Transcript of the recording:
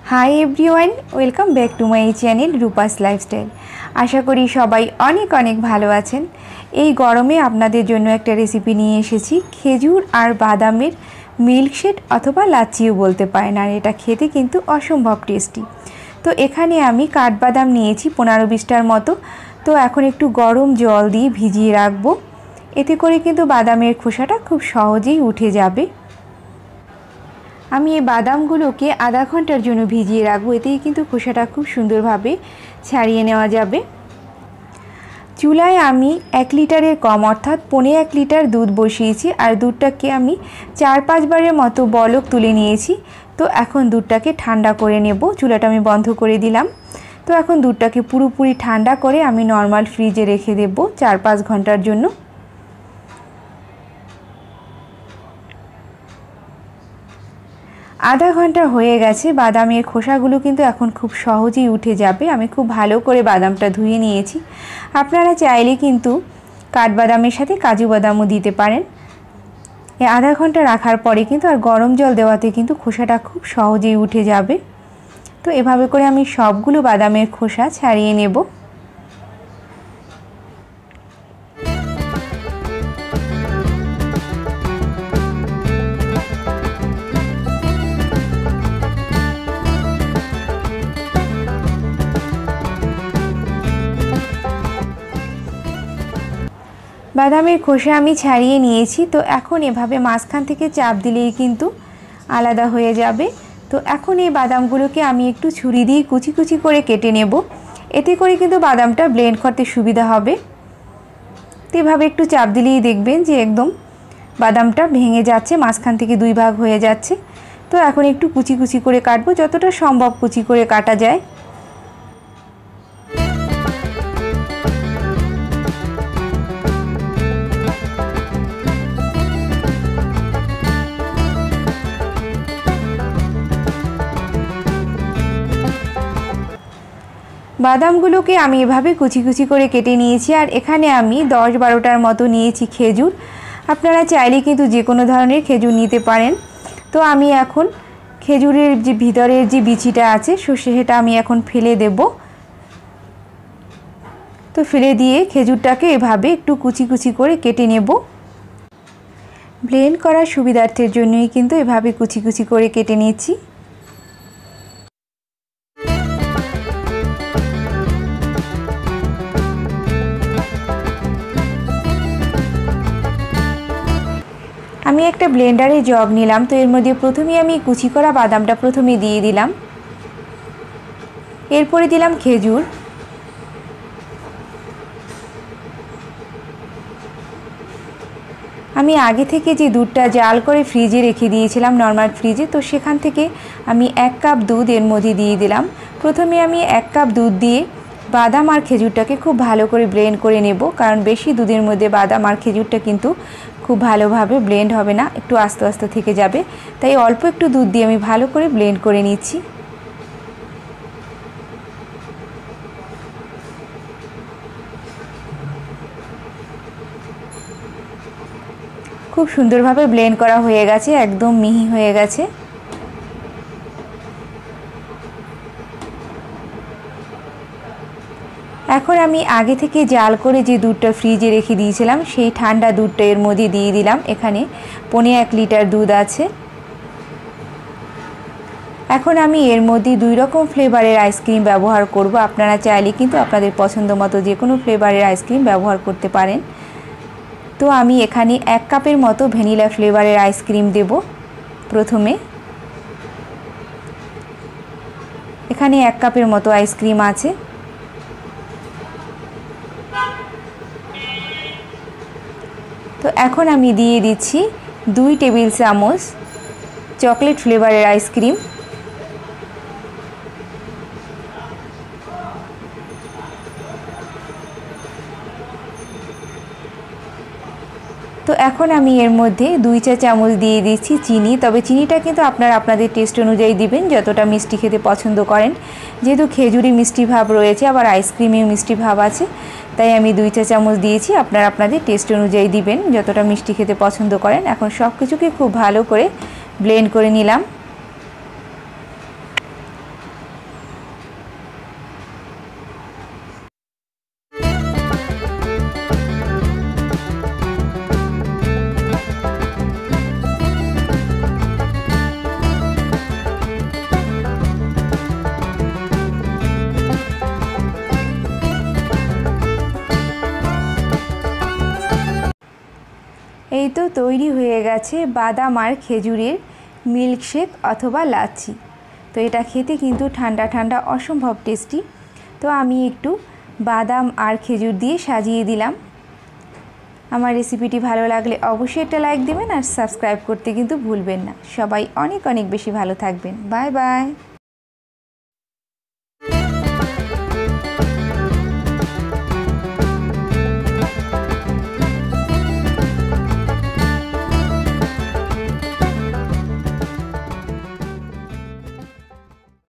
High everyone welcome back to my channel Rupa's lifestyle. आशा करी सबाई अनेक अनेक भालो आछेन। এই গরমে আপনাদের জন্য একটা রেসিপি নিয়ে এসেছি খেজুর আর বাদামের মিল্কশেক অথবা লাচ্ছিও বলতে পারেন। আর এটা খেতে কিন্তু অসম্ভব টেস্টি। তো এখানে আমি কাঠবাদাম নিয়েছি 15-20টার মতো। তো এখন একটু গরম জল দিয়ে ভিজিয়ে রাখবো, এতে করে কিন্তু বাদামের খোসাটা খুব সহজেই উঠে যাবে। আমি এই বাদামগুলোকে আধা ঘন্টার জন্য ভিজিয়ে রাখবো, এতেই কিন্তু খোসাটা খুব সুন্দরভাবে ছাড়িয়ে নেওয়া যাবে। চুলায় আমি 1 লিটারের কম অর্থাৎ 1.25 লিটার দুধ বসিয়েছি আর দুধটাকে আমি 4-5 বারের মতো বলক তুলে নিয়েছি। তো এখন দুধটাকে ঠান্ডা করে নেব। চুলাটা আমি বন্ধ করে দিলাম। তো এখন দুধটাকে পুরোপুরি ঠান্ডা করে আমি নর্মাল ফ্রিজে রেখে দেব 4-5 ঘন্টার জন্য। আধা ঘন্টা হয়ে গেছে। বাদামের খোসাগুলো কিন্তু এখন খুব সহজেই উঠে যাবে। আমি খুব ভালো করে বাদামটা ধুয়ে নিয়েছি। আপনারা চাইলে কিন্তু কাঠবাদামের সাথে কাজু বাদামও দিতে পারেন। এই আধা ঘন্টা রাখার পরে কিন্তু আর গরম জল দেওয়াতে কিন্তু খোসাটা খুব সহজেই উঠে যাবে। তো এভাবে করে আমি সবগুলো বাদামের খোসা ছাড়িয়ে নেব। বাদামের খোসা আমি ছাড়িয়ে নিয়েছি। তো এখন এভাবে মাঝখান থেকে চাপ দিলেই কিন্তু আলাদা হয়ে যাবে। তো এখন এই বাদামগুলোকে আমি একটু ছুরি দিয়ে কুচি কুচি করে কেটে নেব, এতে করে কিন্তু বাদামটা ব্লেন্ড করতে সুবিধা হবে। তো এভাবে একটু চাপ দিলেই দেখবেন যে একদম বাদামটা ভেঙে যাচ্ছে, মাঝখান থেকে 2 ভাগ হয়ে যাচ্ছে। তো এখন একটু কুচি কুচি করে কাটবো, যতটা সম্ভব কুচি করে কাটা যায়। বাদামগুলোকে আমি এভাবে কুচি কুচি করে কেটে নিয়েছি। আর এখানে আমি 10-12টার মতো নিয়েছি খেজুর। আপনারা চাইলে কিন্তু যে কোনো ধরনের খেজুর নিতে পারেন। তো আমি এখন খেজুরের যে ভিতরের যে বিচিটা আছে সেটা আমি এখন ফেলে দেব। তো ফেলে দিয়ে খেজুরটাকে এভাবে একটু কুচি কুচি করে কেটে নেব। ব্লেন্ড করার সুবিধার্থের জন্যই কিন্তু এভাবে কুচি কুচি করে কেটে নিচ্ছি। আমি একটা ব্লেন্ডারে জগ নিলাম। তো এর মধ্যে প্রথমেই আমি কুচি করা বাদামটা প্রথমে দিয়ে দিলাম, এরপরে দিলাম খেজুর, আমি আগে থেকে যে দুধটা জাল করে ফ্রিজে রেখে দিয়েছিলাম নর্মাল ফ্রিজে, তো সেখান থেকে আমি 1 কাপ দুধ এর মধ্যে দিয়ে দিলাম। প্রথমে আমি 1 কাপ দুধ দিয়ে বাদাম আর খেজুরটাকে খুব ভালো করে ব্লেন্ড করে নেব, কারণ বেশি দুধের মধ্যে বাদাম আর খেজুরটা কিন্তু খুব ভালোভাবে ব্লেন্ড হবে না, একটু আস্তে আস্তে থেকে যাবে। তাই অল্প একটু দুধ দিয়ে আমি ভালো করে ব্লেন্ড করে নিচ্ছি। খুব সুন্দরভাবে ব্লেন্ড করা হয়ে গেছে, একদম মিহি হয়ে গেছে। এখন আমি আগে থেকে জাল করে যে দুধটা ফ্রিজে রেখে দিয়েছিলাম সেই ঠান্ডা দুধটা এর মধ্যে দিয়ে দিলাম। এখানে 1.25 লিটার দুধ আছে। এখন আমি এর মধ্যে 2 রকম ফ্লেভারের আইসক্রিম ব্যবহার করব। আপনারা চাইলে কিন্তু আপনাদের পছন্দ মতো যে কোনো ফ্লেভারের আইসক্রিম ব্যবহার করতে পারেন। তো আমি এখানে 1 কাপের মতো ভ্যানিলা ফ্লেভারের আইসক্রিম দেব। প্রথমে এখানে 1 কাপের মতো আইসক্রিম আছে। তো এখন আমি দিয়ে দিচ্ছি 2 টেবিল চামচ চকলেট ফ্লেভারের আইসক্রিম। তো এখন আমি এর মধ্যে 2 চা চামচ দিয়ে দিচ্ছি চিনি। তবে চিনিটা কিন্তু আপনারা আপনাদের টেস্ট অনুযায়ী দিবেন, যতটা মিষ্টি খেতে পছন্দ করেন। যেহেতু খেজুরি মিষ্টি ভাব রয়েছে, আবার আইসক্রিমেও মিষ্টি ভাব আছে, তাই আমি 2 চা চামচ দিয়েছি। আপনারা আপনাদের টেস্ট অনুযায়ী দিবেন, যতটা মিষ্টি খেতে পছন্দ করেন। এখন সব কিছুকে খুব ভালো করে ব্লেন্ড করে নিলাম। এই তো তৈরি হয়ে গেছে বাদাম আর খেজুরের মিল্কশেক অথবা লাচ্ছি। তো এটা খেতে কিন্তু ঠান্ডা ঠান্ডা অসম্ভব টেস্টি। তো আমি একটু বাদাম আর খেজুর দিয়ে সাজিয়ে দিলাম। আমার রেসিপিটি ভালো লাগলে অবশ্যই একটা লাইক দেবেন আর সাবস্ক্রাইব করতে কিন্তু ভুলবেন না। সবাই অনেক অনেক বেশি ভালো থাকবেন। Bye by.